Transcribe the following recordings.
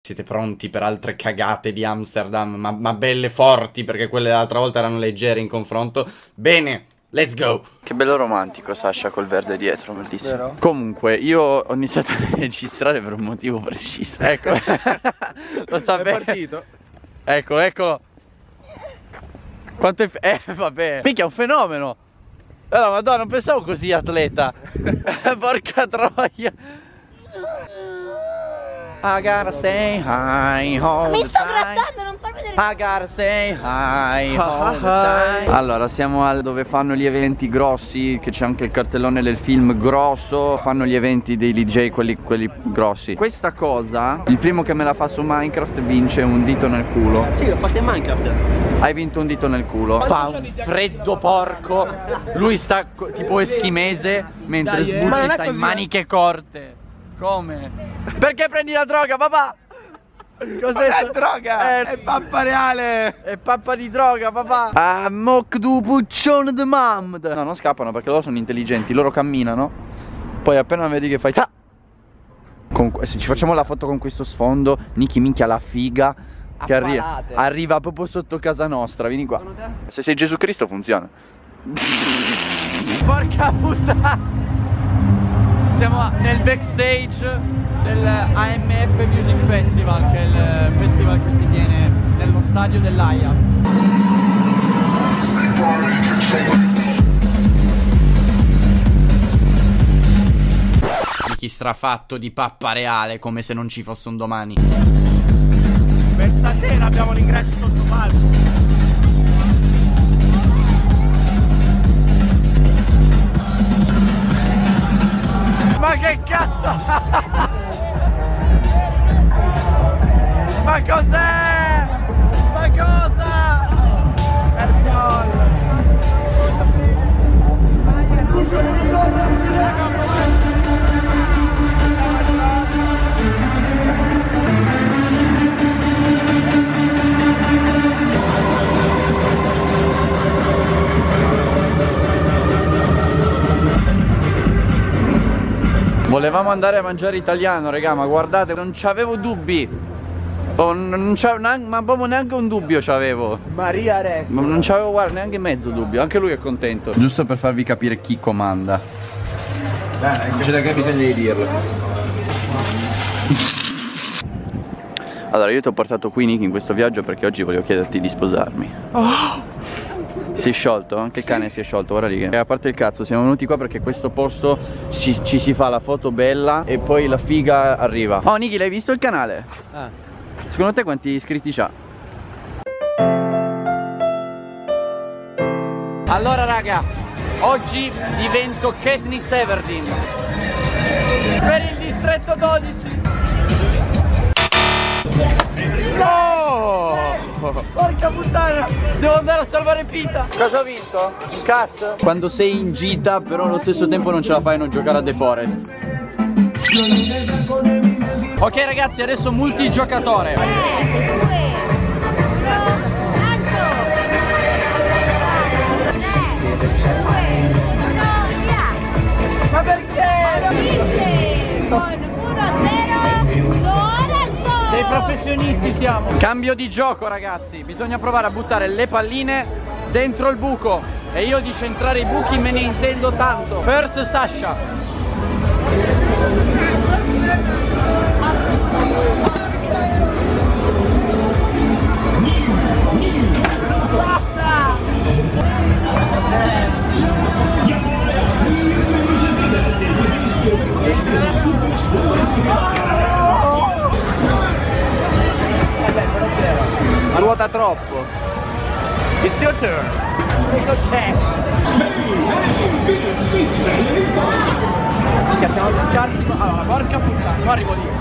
Siete pronti per altre cagate di Amsterdam, ma belle forti, perché quelle dell'altra volta erano leggere in confronto. Bene, let's go! Che bello romantico Sasha col verde dietro, bellissimo. Vero? Comunque, io ho iniziato a registrare per un motivo preciso. Ecco, lo sapevo. È partito. Eccolo, eccolo. Quanto è... vabbè. Minchia, è un fenomeno. Allora, madonna, non pensavo così atleta. Porca troia. I gotta say hi all Mi the sto time. grattando, non far vedere. I gotta say hi all the time. Allora, siamo al dove fanno gli eventi grossi, che c'è anche il cartellone del film grosso. Fanno gli eventi dei DJ, quelli grossi. Questa cosa, il primo che me la fa su Minecraft vince un dito nel culo. Sì, l'ho fatto in Minecraft. Hai vinto un dito nel culo. Fa un freddo porco. Lui sta tipo eschimese, mentre Dai, Sbucci ma non è sta in così, maniche corte. Come? Perché prendi la droga, papà? Cos'è? Non è droga, è pappa reale. È pappa di droga, papà. Ah, moc du puccione de mamd. No, non scappano perché loro sono intelligenti. Loro camminano. Poi appena vedi che fai ta. Se ci facciamo la foto con questo sfondo, Niki minchia la figa che arriva proprio sotto casa nostra. Vieni qua. Se sei Gesù Cristo funziona. Porca puttana. Siamo nel backstage del AMF Music Festival, che è il festival che si tiene nello stadio dell'Ajax. Niki strafatto di pappa reale, come se non ci fosse un domani. Per stasera abbiamo l'ingresso sotto palco. Ma che cazzo? Ma cos'è? Ma cosa? Volevamo andare a mangiare italiano, raga, ma guardate, non c'avevo dubbi. Ma proprio neanche un dubbio c'avevo. Maria Re. Ma non c'avevo, guarda, neanche mezzo dubbio. Anche lui è contento. Giusto per farvi capire chi comanda. Non c'è neanche bisogno di dirlo. Allora, io ti ho portato qui, Niki, in questo viaggio perché oggi volevo chiederti di sposarmi. Si è sciolto? Anche il cane si è sciolto, guarda lì. E a parte il cazzo, siamo venuti qua perché questo posto ci si fa la foto bella e poi la figa arriva. Oh, Niki, l'hai visto il canale? Secondo te quanti iscritti c'ha? Allora raga, oggi divento Katniss Everdeen per il distretto 12. No! Porca puttana! Devo andare a salvare Pita! Cosa ho vinto? Un cazzo? Quando sei in gita però allo stesso tempo non ce la fai a non giocare a The Forest. Ok ragazzi, adesso multigiocatore. Ma perché? Dei professionisti siamo. Cambio di gioco ragazzi. Bisogna provare a buttare le palline dentro il buco. E io di centrare i buchi me ne intendo tanto. First Sasha. Ruota troppo. It's your turn. Che cos'è? Che siamo scarsi. Allora, porca puttana, io arrivo lì.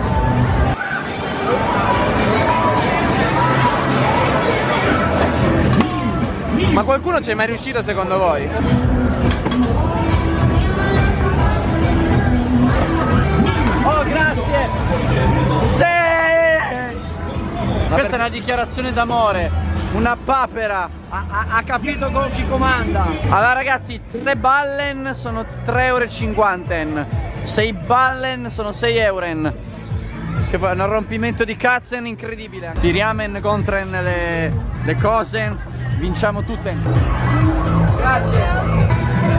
Ma qualcuno c'è mai riuscito secondo voi? Oh, grazie! Sì! Questa è una dichiarazione d'amore. Una papera ha capito con chi comanda. Allora ragazzi, 3 ballen sono 3,50 €. 6 ballen sono 6 €. Che fa un rompimento di cazzen incredibile. Tiriamen contro le cose. Vinciamo tutte. Grazie.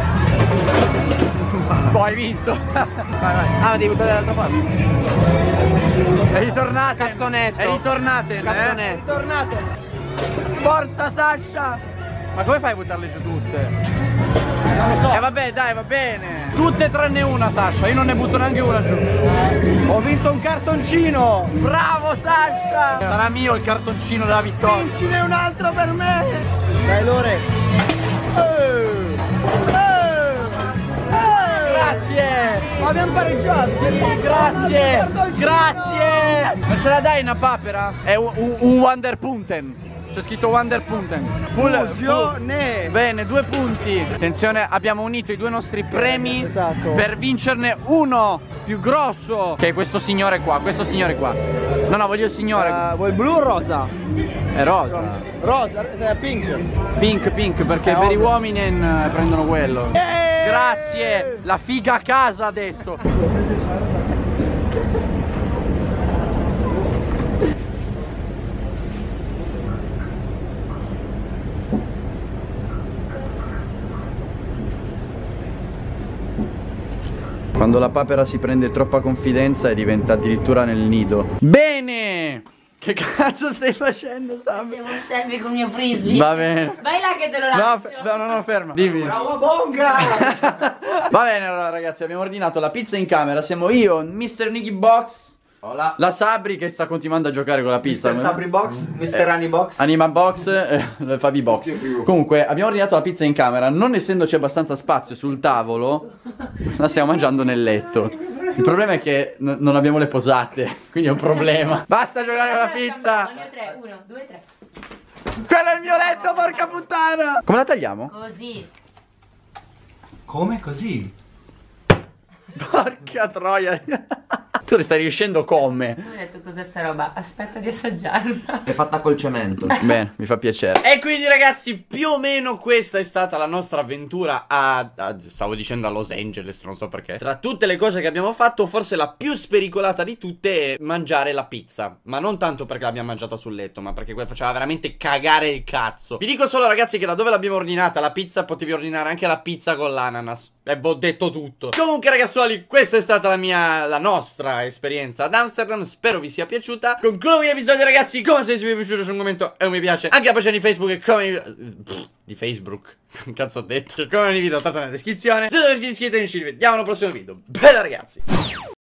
Poi hai vinto. Vai, vai. Ah, devi buttare dall'altra parte. È ritornate. Cassonetto. È ritornate. Cassonetto. Ritornate. Forza Sasha. Ma come fai a buttarle giù tutte? Non lo so. Vabbè, dai, va bene. Tutte tranne una, Sasha. Io non ne butto neanche una giù. Ho vinto un cartoncino. Bravo Sasha. Sarà mio il cartoncino della vittoria. Vincine un altro per me. Dai Lore. Grazie. Ma abbiamo pareggiato. Grazie. Grazie. Ma ce la dai una papera? È un Wanderpunten. C'è scritto Wanderpunten. Fusione. Bene, 2 punti. Attenzione, abbiamo unito i 2 nostri premi. Esatto. Per vincerne uno più grosso. Che è questo signore qua. Questo signore qua. No, no, voglio il signore. Vuoi blu o rosa? È rosa. Rosa, pink. Pink, perché per i uomini prendono quello. Grazie. La figa a casa adesso. Quando la papera si prende troppa confidenza e diventa addirittura nel nido. Bene! Che cazzo stai facendo, Sam? Facciamo un selfie con il mio frisbee. Va bene. Vai là che te lo lascio. No, ferma. Dimmi. Bravo bonga! Va bene allora ragazzi, abbiamo ordinato la pizza in camera. Siamo io, Mr. Nicky Box. Hola. La Sabri che sta continuando a giocare con la pizza. Mr. Sabri Box, Mr. Annie Box. Anima Box, Fabi Box. Comunque abbiamo ordinato la pizza in camera. Non essendoci abbastanza spazio sul tavolo, la stiamo mangiando nel letto. Il problema è che non abbiamo le posate, quindi è un problema. Basta giocare con la pizza. Il mio 3, 1, 2, 3. Quello è il mio letto, porca puttana. Come la tagliamo? Così. Come così? Porca troia. Tu le stai riuscendo come? Ho detto cos'è sta roba? Aspetta di assaggiarla. È fatta col cemento. Bene, mi fa piacere. E quindi ragazzi, più o meno questa è stata la nostra avventura stavo dicendo a Los Angeles, non so perché. Tra tutte le cose che abbiamo fatto, forse la più spericolata di tutte è mangiare la pizza. Ma non tanto perché l'abbiamo mangiata sul letto, ma perché quella faceva veramente cagare il cazzo. Vi dico solo ragazzi che da dove l'abbiamo ordinata la pizza, potevi ordinare anche la pizza con l'ananas. E vi ho detto tutto. Comunque ragazzuoli, questa è stata la nostra esperienza ad Amsterdam. Spero vi sia piaciuta. Concludo l'episodio ragazzi. Come se vi è piaciuto, c'è un commento e un mi piace. Anche la pagina di Facebook e come di Facebook. Cazzo ho detto. Come ogni video trovate nella descrizione. Se non vi iscrivete ci vediamo al prossimo video. Bella ragazzi.